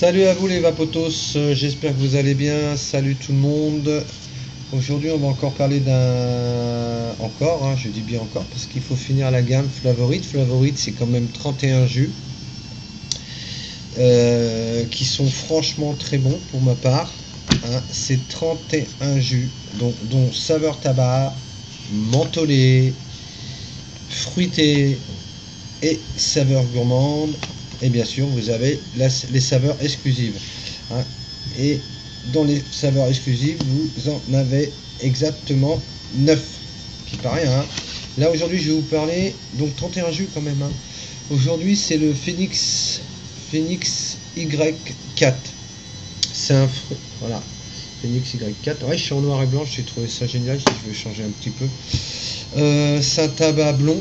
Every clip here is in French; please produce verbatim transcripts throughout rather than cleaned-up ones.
Salut à vous les vapotos, euh, j'espère que vous allez bien, salut tout le monde. Aujourd'hui on va encore parler d'un... Encore, hein, je dis bien encore, parce qu'il faut finir la gamme Flavorite. Flavorite c'est quand même trente et un jus, euh, qui sont franchement très bons pour ma part. Hein. C'est trente et un jus, dont, dont saveur tabac, mentholé, fruité et saveur gourmande. Et bien sûr vous avez la, les saveurs exclusives, hein. Et dans les saveurs exclusives vous en avez exactement neuf, qui paraît, hein. Là aujourd'hui je vais vous parler donc trente et un jus quand même, hein. Aujourd'hui c'est le Phoenix Phoenix Y quatre, c'est un fruit, voilà, Phoenix Y quatre. Ouais, je suis en noir et blanc, j'ai trouvé ça génial, je vais changer un petit peu. Euh, c'est un tabac blond,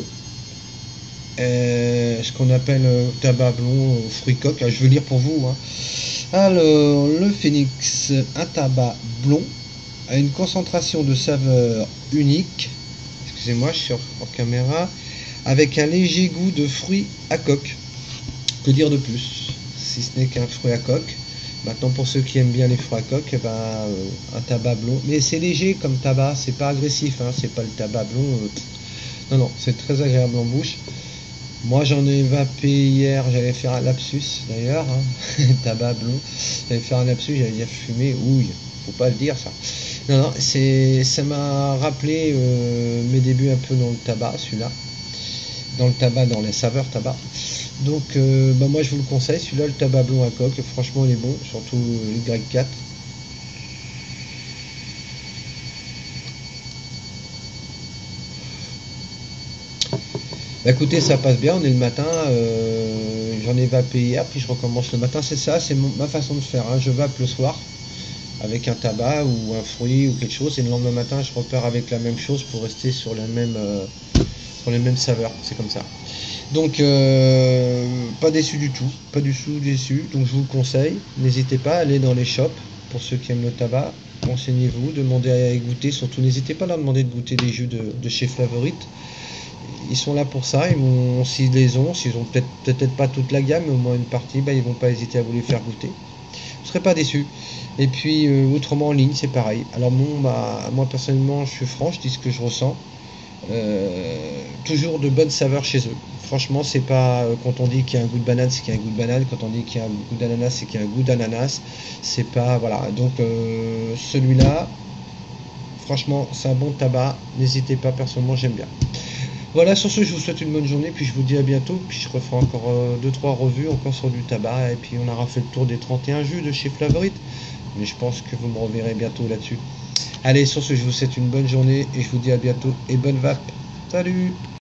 Euh, ce qu'on appelle euh, tabac blond, euh, fruit coque. Je veux lire pour vous, hein. Alors, le Phoenix, un tabac blond, a une concentration de saveur unique. Excusez-moi, je suis en caméra. Avec un léger goût de fruit à coque. Que dire de plus, si ce n'est qu'un fruit à coque. Maintenant, pour ceux qui aiment bien les fruits à coque, eh ben, euh, un tabac blond. Mais c'est léger comme tabac, c'est pas agressif, hein, c'est pas le tabac blond. Euh, non, non, c'est très agréable en bouche. Moi j'en ai vapé hier, j'allais faire un lapsus d'ailleurs, hein. Tabac blond, j'allais faire un lapsus, j'allais dire fumer, ouille, faut pas le dire ça. Non, non, c'est, ça m'a rappelé euh, mes débuts un peu dans le tabac, celui-là. Dans le tabac, dans les saveurs tabac. Donc euh, bah moi je vous le conseille, celui-là, le tabac blond à coque, franchement il est bon, surtout le Y quatre. Bah écoutez, ça passe bien, on est le matin, euh, j'en ai vapé hier, puis je recommence le matin, c'est ça, c'est ma façon de faire, hein. Je vape le soir avec un tabac ou un fruit ou quelque chose, et le lendemain matin je repars avec la même chose pour rester sur la même, euh, sur les mêmes saveurs, c'est comme ça. Donc euh, pas déçu du tout, pas du tout déçu, donc je vous le conseille, n'hésitez pas à aller dans les shops, pour ceux qui aiment le tabac, renseignez-vous, demandez à y goûter, surtout n'hésitez pas à leur demander de goûter des jus de, de chez Flavorite. Ils sont là pour ça, ils vont, s'ils les ont, s'ils ont peut-être peut-être pas toute la gamme, mais au moins une partie, bah, ils vont pas hésiter à vous les faire goûter. Vous ne serez pas déçus. Et puis euh, autrement en ligne, c'est pareil. Alors bon, bah, moi personnellement, je suis franc, je dis ce que je ressens. Euh, toujours de bonnes saveurs chez eux. Franchement, c'est pas euh, quand on dit qu'il y a un goût de banane, c'est qu'il y a un goût de banane. Quand on dit qu'il y a un goût d'ananas, c'est qu'il y a un goût d'ananas. C'est pas, voilà. Donc euh, celui-là, franchement, c'est un bon tabac. N'hésitez pas, personnellement, j'aime bien. Voilà, sur ce, je vous souhaite une bonne journée, puis je vous dis à bientôt, puis je referai encore deux euh, trois revues, encore sur du tabac, et puis on aura fait le tour des trente et un jus de chez Flavorite, mais je pense que vous me reverrez bientôt là-dessus. Allez, sur ce, je vous souhaite une bonne journée, et je vous dis à bientôt, et bonne vape. Salut!